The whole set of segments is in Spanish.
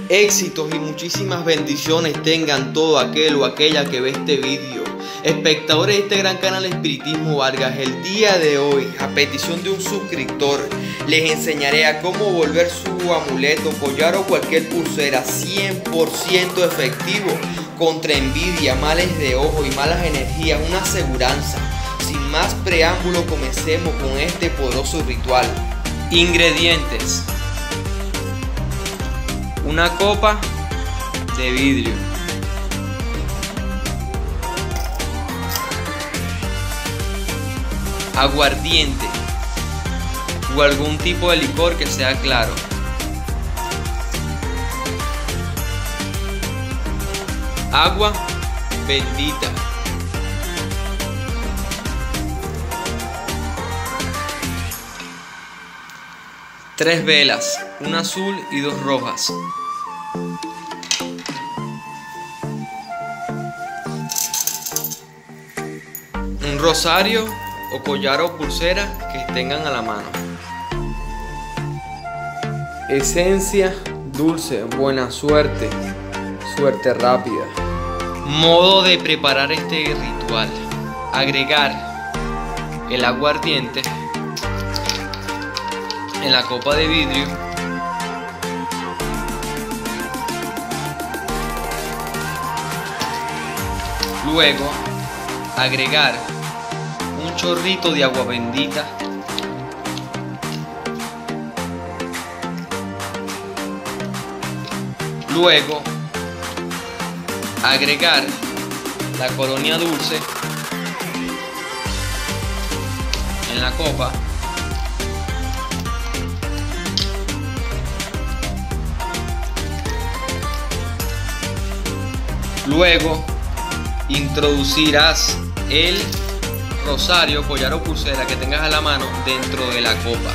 Éxitos y muchísimas bendiciones tengan todo aquel o aquella que ve este vídeo. Espectadores de este gran canal Espiritismo Vargas, el día de hoy, a petición de un suscriptor, les enseñaré a cómo volver su amuleto, collar o cualquier pulsera 100% efectivo contra envidia, males de ojo y malas energías, una aseguranza. Sin más preámbulo, comencemos con este poderoso ritual. Ingredientes: una copa de vidrio, aguardiente o algún tipo de licor que sea claro, agua bendita, tres velas, una azul y dos rojas, un rosario o collar o pulsera que tengan a la mano, esencia dulce, buena suerte, suerte rápida. Modo de preparar este ritual: agregar el aguardiente en la copa de vidrio, luego agregar un chorrito de agua bendita, luego agregar la colonia dulce en la copa, luego introducirás el rosario, collar o pulsera que tengas a la mano dentro de la copa.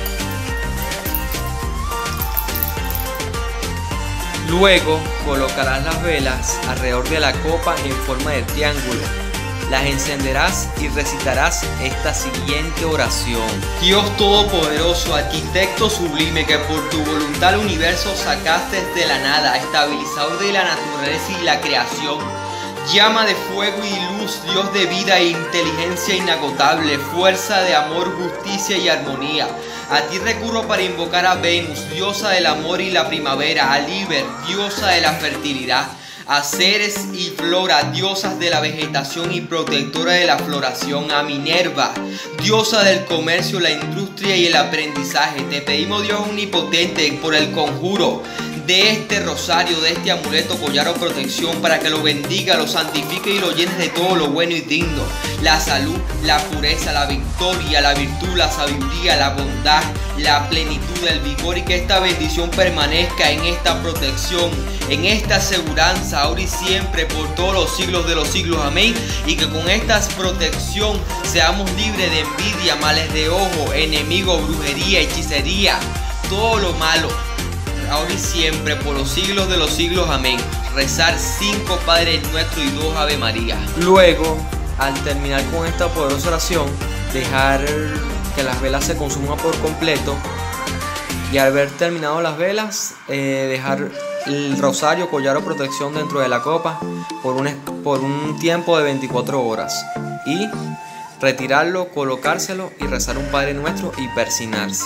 Luego colocarás las velas alrededor de la copa en forma de triángulo. Las encenderás y recitarás esta siguiente oración: Dios Todopoderoso, arquitecto sublime, que por tu voluntad al universo sacaste de la nada, estabilizador de la naturaleza y la creación, llama de fuego y luz, Dios de vida e inteligencia inagotable, fuerza de amor, justicia y armonía. A ti recurro para invocar a Venus, diosa del amor y la primavera, a Liber, diosa de la fertilidad, a Ceres y Flora, diosas de la vegetación y protectora de la floración, a Minerva, diosa del comercio, la industria y el aprendizaje. Te pedimos, Dios omnipotente, por el conjuro de este rosario, de este amuleto, collar o protección, para que lo bendiga, lo santifique y lo llenes de todo lo bueno y digno: la salud, la pureza, la victoria, la virtud, la sabiduría, la bondad, la plenitud, el vigor, y que esta bendición permanezca en esta protección, en esta aseguranza, ahora y siempre, por todos los siglos de los siglos. Amén. Y que con esta protección seamos libres de envidia, males de ojo, enemigo, brujería, hechicería, todo lo malo, ahora y siempre, por los siglos de los siglos. Amén. Rezar 5 Padres Nuestros y 2 Ave María. Luego, al terminar con esta poderosa oración, dejar que las velas se consuman por completo, y al haber terminado las velas, dejar el rosario, collar o protección dentro de la copa por un tiempo de 24 horas y retirarlo, colocárselo y rezar un Padre Nuestro y persignarse.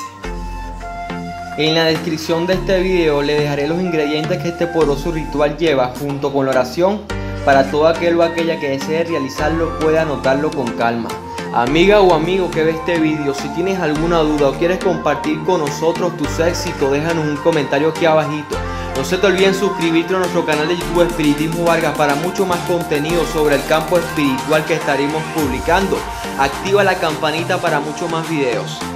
En la descripción de este video le dejaré los ingredientes que este poderoso ritual lleva, junto con la oración, para todo aquel o aquella que desee realizarlo pueda anotarlo con calma. Amiga o amigo que ve este video, si tienes alguna duda o quieres compartir con nosotros tus éxitos, déjanos un comentario aquí abajito. No se te olviden suscribirte a nuestro canal de YouTube Espiritismo Vargas para mucho más contenido sobre el campo espiritual que estaremos publicando. Activa la campanita para muchos más videos.